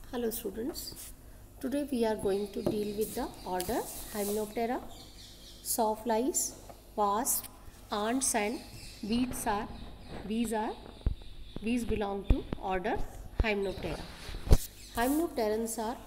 Hello students, today we are going to deal with the order Hymenoptera. Sawflies, wasps, ants and bees belong to order Hymenoptera. Hymenopterans are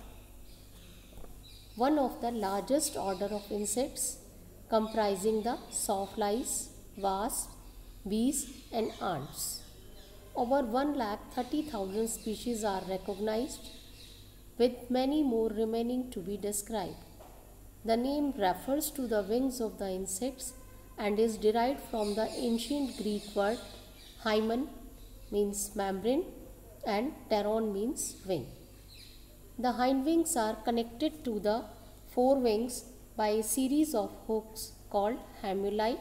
one of the largest order of insects comprising the sawflies, wasps, bees and ants. Over 1,30,000 species are recognized, with many more remaining to be described. The name refers to the wings of the insects and is derived from the ancient Greek word hymen, means membrane, and pteron, means wing. The hindwings are connected to the forewings by a series of hooks called hamuli.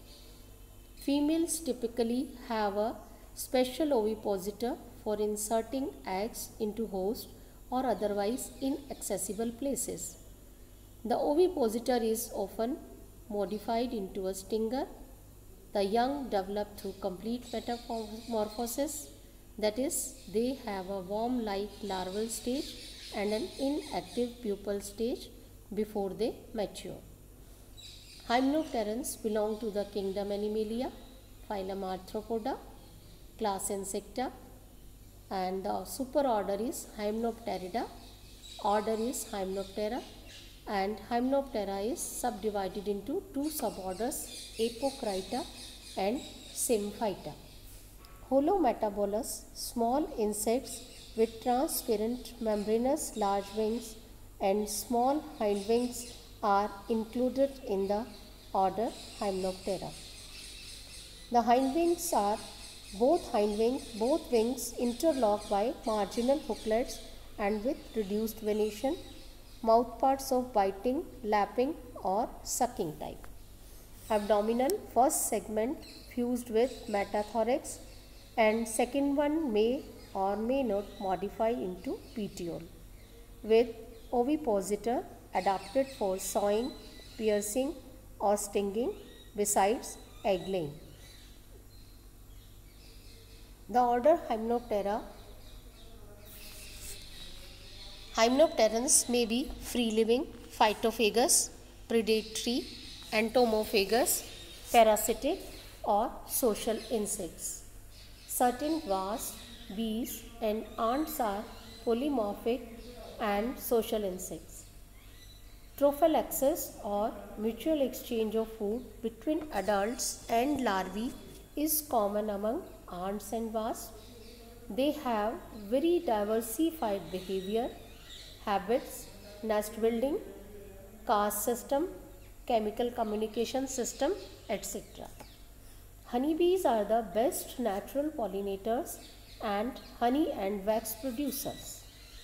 Females typically have a special ovipositor for inserting eggs into host or otherwise inaccessible places. The ovipositor is often modified into a stinger. The young develop through complete metamorphosis, that is, they have a worm-like larval stage and an inactive pupal stage before they mature. Hymenopterans belong to the kingdom Animalia, phylum Arthropoda, class Insecta, and the superorder is Hymenopterida, order is Hymenoptera, and Hymenoptera is subdivided into two suborders, Apocrita and Symphyta. Holometabolous, small insects with transparent membranous large wings and small hindwings are included in the order Hymenoptera. The hindwings are both wings interlock by marginal hooklets and with reduced venation, mouthparts of biting, lapping or sucking type. Abdominal, first segment fused with metathorax and second one may or may not modify into petiole, with ovipositor adapted for sawing, piercing or stinging besides egg laying. The order Hymenopterans may be free-living, phytophagous, predatory, entomophagous, parasitic or social insects. Certain wasps, bees and ants are polymorphic and social insects. Trophallaxis or mutual exchange of food between adults and larvae is common among ants and wasps. They have very diversified behavior, habits, nest building, caste system, chemical communication system, etc. Honeybees are the best natural pollinators and honey and wax producers.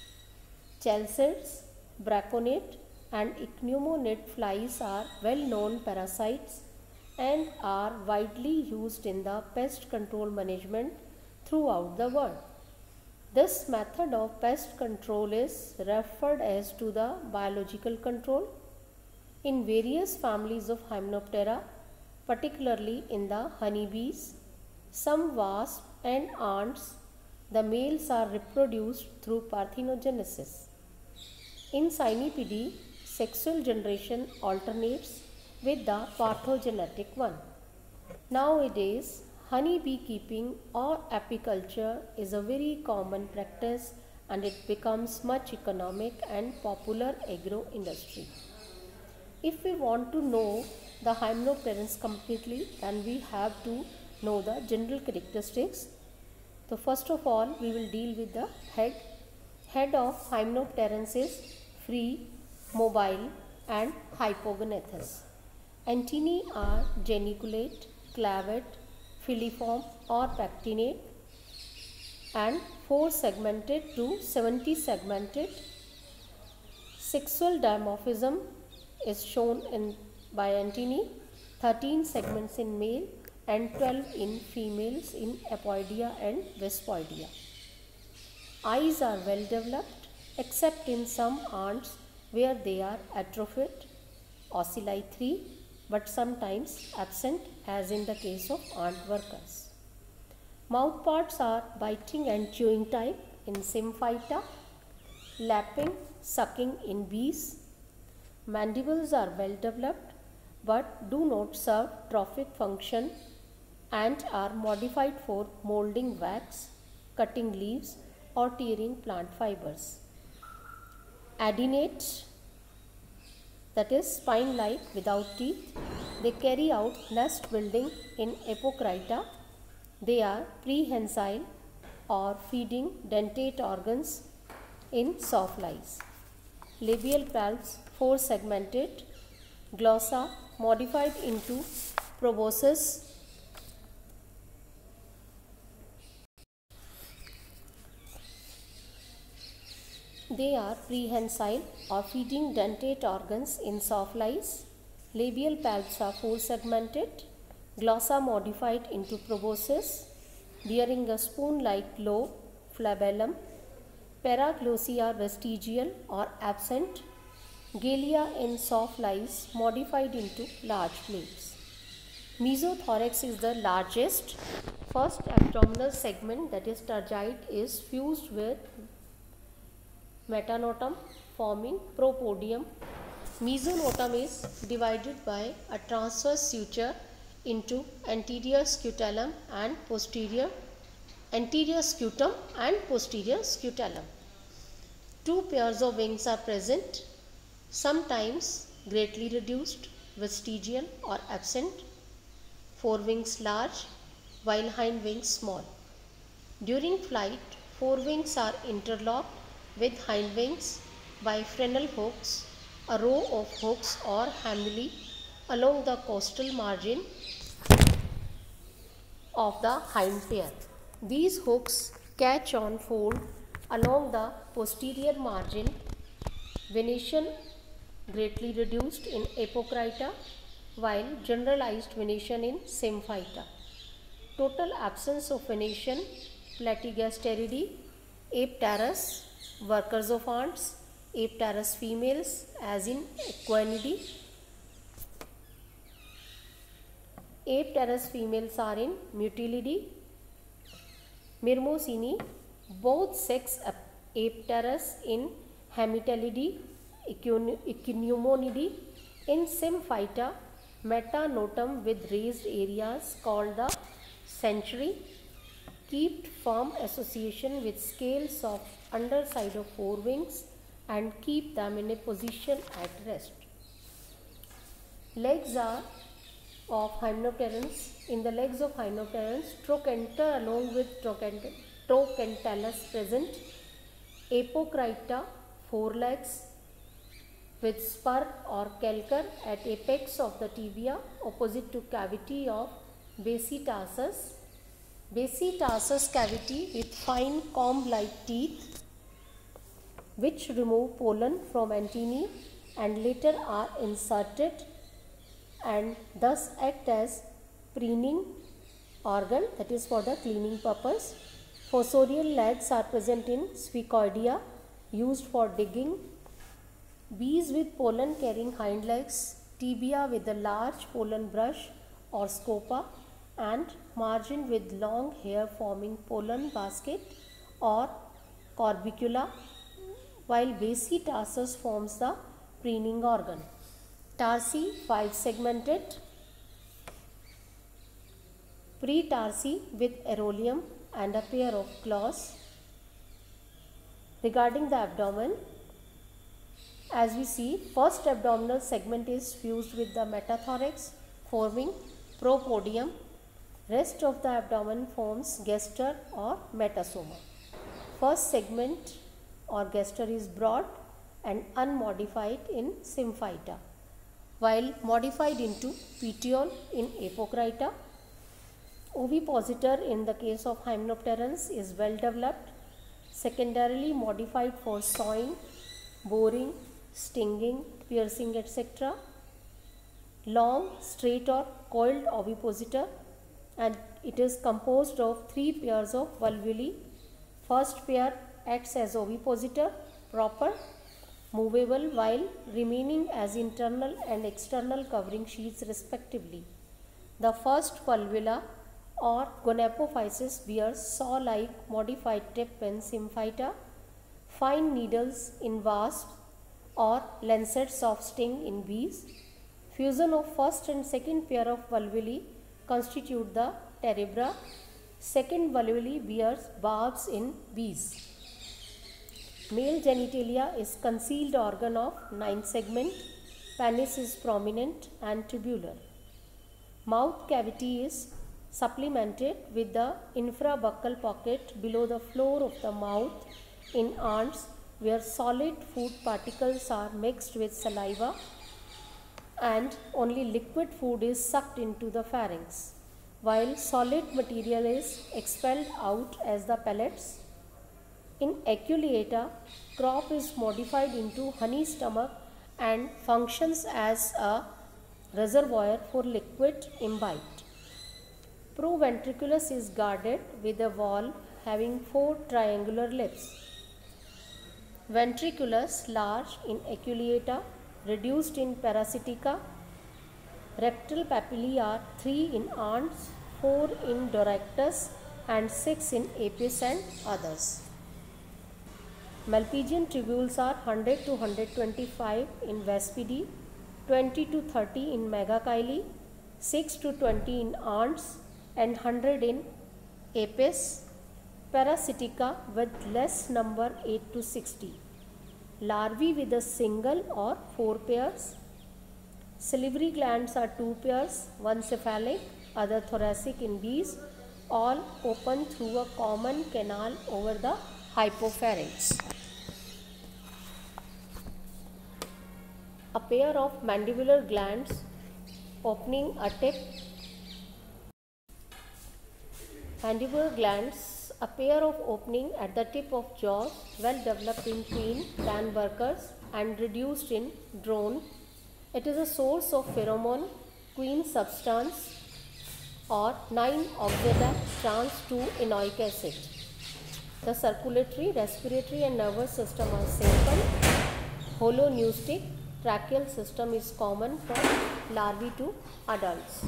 Chalcids, braconid and ichneumon flies are well-known parasites and are widely used in the pest control management throughout the world. This method of pest control is referred as to the biological control. In various families of Hymenoptera, particularly in the honeybees, some wasps and ants, the males are reproduced through parthenogenesis. In Cynipidae, sexual generation alternates with the parthenogenetic one. Nowadays, honey beekeeping or apiculture is a very common practice and it becomes much economic and popular agro industry. If we want to know the Hymenopterans completely, then we have to know the general characteristics. So first of all, we will deal with the head. Head of Hymenopterans is free, mobile and hypogonethous. Antennae are geniculate, clavate, filiform or pectinate and 4 segmented to 70 segmented. Sexual dimorphism is shown by antennae, 13 segments in male and 12 in females in Apoidea and Vespoidea. Eyes are well developed except in some ants where they are atrophied, ocelli 3, but sometimes absent as in the case of ant workers. Mouthparts are biting and chewing type in Symphyta. lapping, sucking in bees. Mandibles are well developed but do not serve trophic function and are modified for molding wax, cutting leaves or tearing plant fibers. Adennate, that is spine-like without teeth, they carry out nest building in Apocrita. They are prehensile or feeding dentate organs in sawflies. Labial palps 4 segmented. Glossa modified into proboscis. They are prehensile or feeding dentate organs in sawflies. Labial palps are 4 segmented. Glossa modified into proboscis, bearing a spoon-like lobe, flabellum. Paraglossia vestigial or absent. Galea in sawflies modified into large plates. Mesothorax is the largest. First abdominal segment, that is tergite, is fused with metanotum forming propodium. Mesonotum is divided by a transverse suture into anterior scutellum and posterior scutum and posterior scutellum. 2 pairs of wings are present, sometimes greatly reduced, vestigial or absent. Forewings large while hind wings small. During flight, forewings are interlocked with hind wings by frenal hooks, a row of hooks or hamuli along the costal margin of the hind pair. These hooks catch on fold along the posterior margin. Venation greatly reduced in Apocrita while generalized venation in Symphyta. Total absence of venation, Platygasteridae, Apteros, workers of ants, Apteros females as in Equinidae. Apteros females are in Mutilidae. Myrmocini, both sex Apteros in Hemitelidae, Echinumonidae. In Symphyta, metanotum with raised areas called the century keep firm association with scales of underside of forewings and keep them in a position at rest. Legs are of Hymenopterans. In the legs of Hymenopterans, trochanter along with trochantalus present. Apocrita, 4 legs with spur or calcar at apex of the tibia opposite to cavity of Basitarsus. Basitarsus cavity with fine comb-like teeth which remove pollen from antennae and later are inserted and thus act as preening organ, that is for the cleaning purpose. Fossorial legs are present in Sphecoidea, used for digging. Bees with pollen carrying hind legs, tibia with a large pollen brush or scopa and margin with long hair forming pollen basket or corbicula, while Basitarsus forms the preening organ. Tarsi 5 segmented. Pretarsi with aerolium and a pair of claws. Regarding the abdomen, as we see, first abdominal segment is fused with the metathorax forming propodium. Rest of the abdomen forms gaster or metasoma. First segment or gaster is broad and unmodified in Symphyta, while modified into petiole in Apocrita. Ovipositor in the case of Hymenopterans is well developed, secondarily modified for sawing, boring, stinging, piercing, etc. Long, straight or coiled ovipositor, and it is composed of 3 pairs of valvulae. First pair acts as ovipositor proper, movable, while remaining as internal and external covering sheaths respectively. The first valvula or gonapophysis bears saw-like modified tip in Symphyta. fine needles in wasps or lancets of sting in bees. Fusion of first and second pair of valvulae constitute the terebra. Second valvulae bears barbs in bees. Male genitalia is concealed organ of 9 segment. Penis is prominent and tubular. Mouth cavity is supplemented with the infrabuccal pocket below the floor of the mouth in ants, where solid food particles are mixed with saliva and only liquid food is sucked into the pharynx, while solid material is expelled out as the pellets. In Eculeata, crop is modified into honey stomach and functions as a reservoir for liquid imbibed. Proventriculus is guarded with a valve having 4 triangular lips. Ventriculus large in Eculeata, reduced in Parasitica. Rectal papillae are 3 in ants, 4 in Doractus and 6 in Apis and others. Malpighian tubules are 100 to 125 in Vespidae, 20 to 30 in Megachile, 6 to 20 in ants and 100 in Apis. Parasitica with less number 8 to 60. Larvae with a single or 4 pairs. Salivary glands are 2 pairs, one cephalic, other thoracic in bees, all open through a common canal over the hypopharynx. A pair of mandibular glands opening a tip. Mandibular glands, a pair of opening at the tip of jaws, well developed in queen than workers and reduced in drone. It is a source of pheromone, queen substance or 9-oxidase trans 2-enoic acid. The circulatory, respiratory and nervous system are simple, holoneustic. Tracheal system is common from larvae to adults.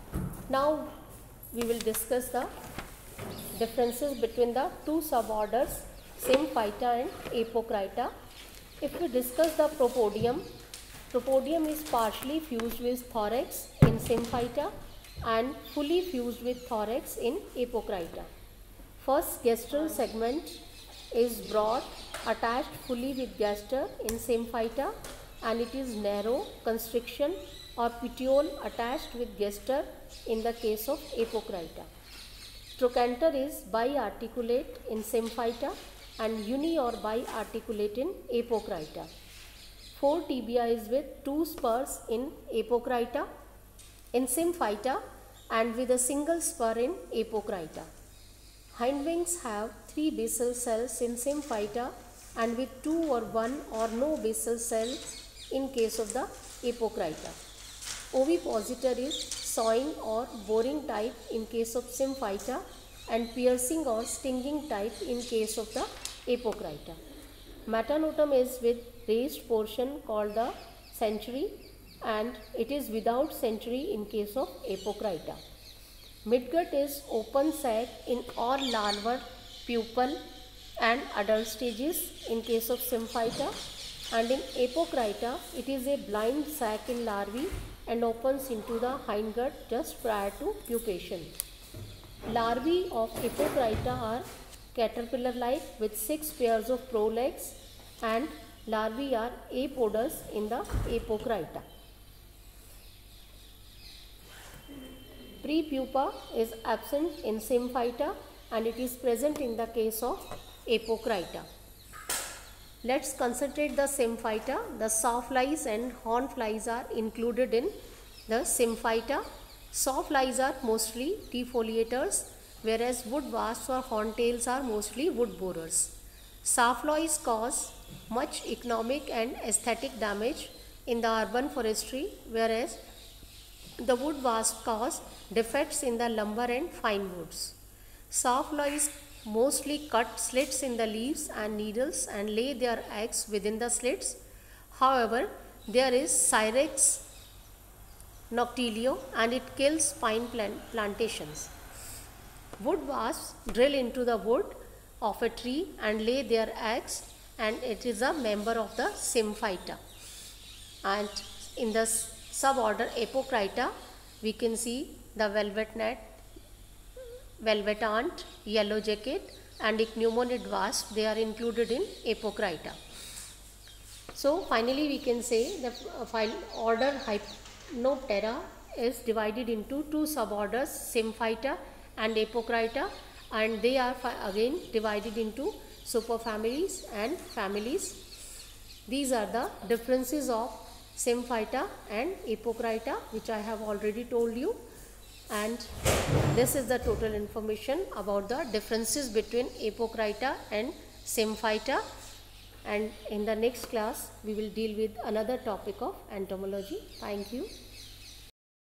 Now we will discuss the differences between the two suborders Symphyta and Apocrita. If we discuss the propodium, propodium is partially fused with thorax in Symphyta and fully fused with thorax in Apocrita. First gastral segment is broad, attached fully with gaster in Symphyta, and it is narrow constriction or petiole attached with gaster in the case of Apocrita. Trochanter is biarticulate in Symphyta and uni or biarticulate in Apocrita. 4 tibia is with 2 spurs in Apocrita, in Symphyta, and with a single spur in Apocrita. Hindwings have 3 basal cells in Symphyta and with 2 or 1 or no basal cells in case of the Apocrita. Ovipositor is sawing or boring type in case of Symphyta and piercing or stinging type in case of the Apocrita. Metanotum is with raised portion called the century and it is without century in case of Apocrita. Midgut is open sac in all larval, pupal and adult stages in case of Symphyta, and in Apocrita it is a blind sac in larvae and opens into the hindgut just prior to pupation. Larvae of Apocrita are caterpillar-like with 6 pairs of prolegs, and larvae are apodous in the Apocrita. Prepupa is absent in Symphyta and it is present in the case of Apocrita. Let's concentrate the Symphyta. The sawflies and hornflies are included in the Symphyta. Sawflies are mostly defoliators, whereas wood wasps or horntails are mostly wood borers. Sawflies cause much economic and aesthetic damage in the urban forestry, whereas the wood wasp cause defects in the lumber and fine woods. Sawflies mostly cut slits in the leaves and needles and lay their eggs within the slits. However, there is Syrinx noctilio and it kills pine plantations. Wood wasps drill into the wood of a tree and lay their eggs and it is a member of the Symphyta. And in the suborder Apocrita, we can see the velvet gnat, velvet ant, yellow jacket and ichneumoniid wasp. They are included in Apocrita. So finally we can say the order Hypnoptera is divided into two suborders, Symphyta and Apocrita, and they are again divided into superfamilies and families. These are the differences of Symphyta and Apocrita, which I have already told you, and this is the total information about the differences between Apocrita and Symphyta. And in the next class we will deal with another topic of entomology. Thank you.